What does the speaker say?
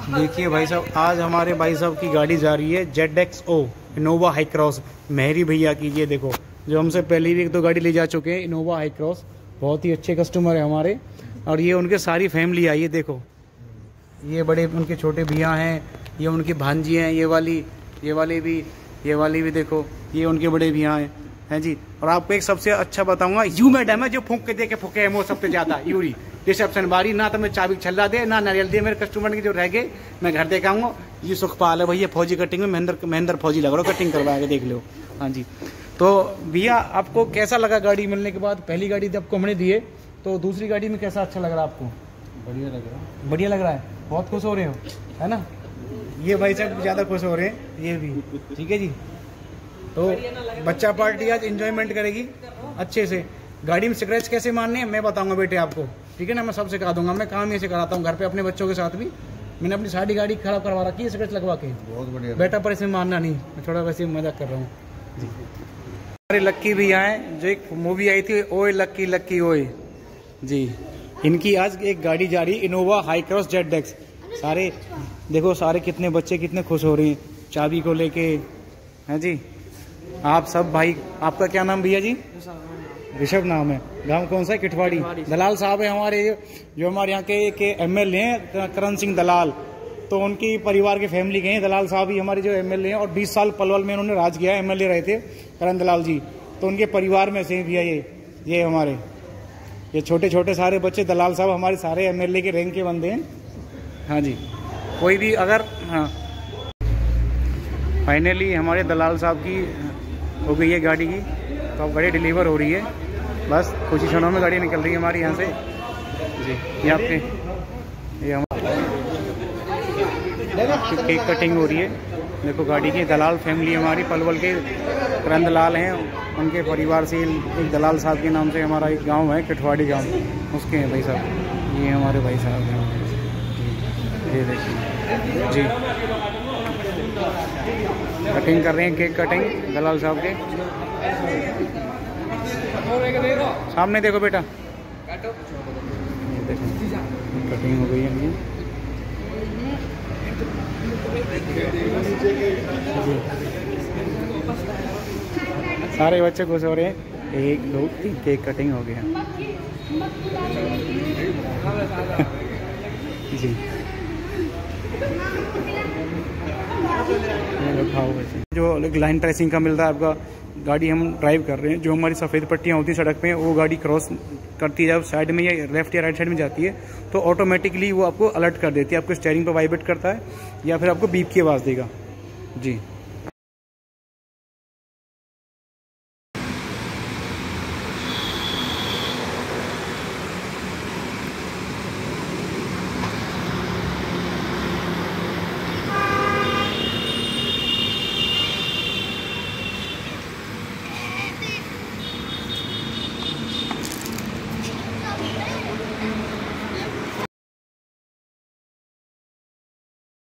देखिए भाई साहब, आज हमारे भाई साहब की गाड़ी जा रही है ZXO इनोवा हाई क्रॉस, मेहरी भैया की। ये देखो, जो हमसे पहले भी एक दो गाड़ी ले जा चुके हैं इनोवा हाई क्रॉस, बहुत ही अच्छे कस्टमर है हमारे। और ये उनके सारी फैमिली आई है। देखो, ये बड़े उनके छोटे भैया हैं, ये उनकी भांजी हैं, ये वाली भी देखो, ये उनके बड़े भैया हैं जी। और आपको एक सबसे अच्छा बताऊंगा, यू मैडम है जो फूंक के दे के फूके है वो सबसे ज्यादा यूरी रिसेप्शन बारी ना, तो मैं चाबी छल्ला दे ना नारियल दे, मेरे कस्टमर के जो रह गए मैं घर दे के आऊंगा। ये सुखपाल है भैया, फौजी कटिंग में महेंद्र फौजी लग रहा हो, कटिंग करवा के देख लो। हाँ जी, तो भैया आपको कैसा लगा गाड़ी मिलने के बाद? पहली गाड़ी जब को हमने दिए, तो दूसरी गाड़ी में कैसा अच्छा लग रहा है आपको? बढ़िया लग रहा है, बहुत खुश हो रहे हो, है ना? ये भाई साहब ज़्यादा खुश हो रहे हैं, ये भी ठीक है जी। तो बच्चा पार्टी आज एंजॉयमेंट करेगी अच्छे से। गाड़ी में स्क्रैच कैसे मारने हैं मैं बताऊंगा बेटे आपको, ठीक है ना? मैं सब सिखा दूंगा, मैं काम ये से कराता हूँ घर पे अपने बच्चों के साथ भी। मैंने अपनी सारी गाड़ी खराब करवा रखी है स्क्रैच लगवा के। बहुत बढ़िया बेटा, पर इसमें मारना नहीं, मैं थोड़ा वैसे मजाक कर रहा हूँ जी। हमारे लक्की भैया हैं, जो एक मूवी आई थी ओए लक्की लक्की ओए जी, इनकी आज एक गाड़ी जा रही है इनोवा हाई क्रॉस ZX। सारे देखो, सारे कितने बच्चे कितने खुश हो रहे हैं चाबी को लेके, हैं जी। आप सब भाई, आपका क्या नाम भैया जी? ऋषभ नाम है। गांव कौन सा है? किठवाड़ी। दलाल साहब है हमारे, जो हमारे यहाँ के MLA हैं करण सिंह दलाल, तो उनकी परिवार के फैमिली के हैं। दलाल साहब ही हमारे जो MLA हैं, और 20 साल पलवल में उन्होंने राज किया है, MLA रहे थे करण दलाल जी, तो उनके परिवार में से भैया ये हमारे ये छोटे छोटे सारे बच्चे दलाल साहब हमारे सारे MLA के रैंक के बंदे हैं। हाँ जी, कोई भी अगर, हाँ फाइनली हमारे दलाल साहब की हो गई है गाड़ी की, तो अब गाड़ी डिलीवर हो रही है, बस कुछ ही क्षणों में गाड़ी निकल रही है हमारी यहाँ से जी। ये आपके ये हमारे केक कटिंग हो रही है, देखो गाड़ी की। दलाल फैमिली हमारी पलवल के करण दलाल हैं, उनके परिवार से एक दलाल साहब के नाम से हमारा एक गांव है किठवाड़ी गांव, उसके हैं भाई साहब। ये हमारे भाई साहब हैं, ये देखिए जी, कटिंग कर रहे हैं, केक कटिंग दलाल साहब के सामने। देखो बेटा, ये देखो कटिंग हो गई है इनकी। सारे बच्चे खुश हो रहे हैं, 1 2 3 केक कटिंग हो गया जी। जो लाइन ट्रेसिंग का मिल रहा है आपका, गाड़ी हम ड्राइव कर रहे हैं, जो हमारी सफ़ेद पट्टियाँ होती हैं सड़क पे, वो गाड़ी क्रॉस करती है, जब साइड में या लेफ्ट या राइट साइड में जाती है, तो ऑटोमेटिकली वो आपको अलर्ट कर देती है, आपको स्टीयरिंग पर वाइब्रेट करता है या फिर आपको बीप की आवाज़ देगा जी।